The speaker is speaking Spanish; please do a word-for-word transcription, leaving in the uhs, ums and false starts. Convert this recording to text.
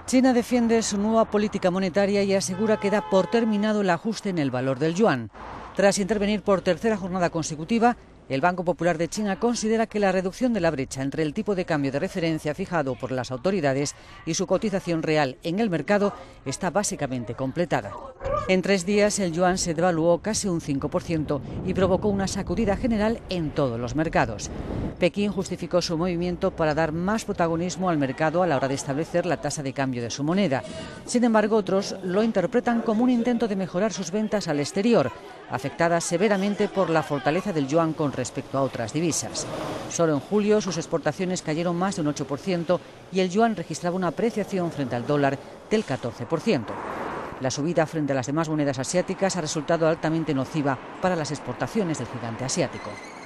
China defiende su nueva política monetaria y asegura que da por terminado el ajuste en el valor del yuan. Tras intervenir por tercera jornada consecutiva, el Banco Popular de China considera que la reducción de la brecha entre el tipo de cambio de referencia fijado por las autoridades y su cotización real en el mercado está básicamente completada. En tres días el yuan se devaluó casi un cinco por ciento y provocó una sacudida general en todos los mercados. Pekín justificó su movimiento para dar más protagonismo al mercado a la hora de establecer la tasa de cambio de su moneda. Sin embargo, otros lo interpretan como un intento de mejorar sus ventas al exterior, afectadas severamente por la fortaleza del yuan con respecto a otras divisas. Solo en julio sus exportaciones cayeron más de un ocho por ciento y el yuan registraba una apreciación frente al dólar del catorce por ciento. La subida frente a las demás monedas asiáticas ha resultado altamente nociva para las exportaciones del gigante asiático.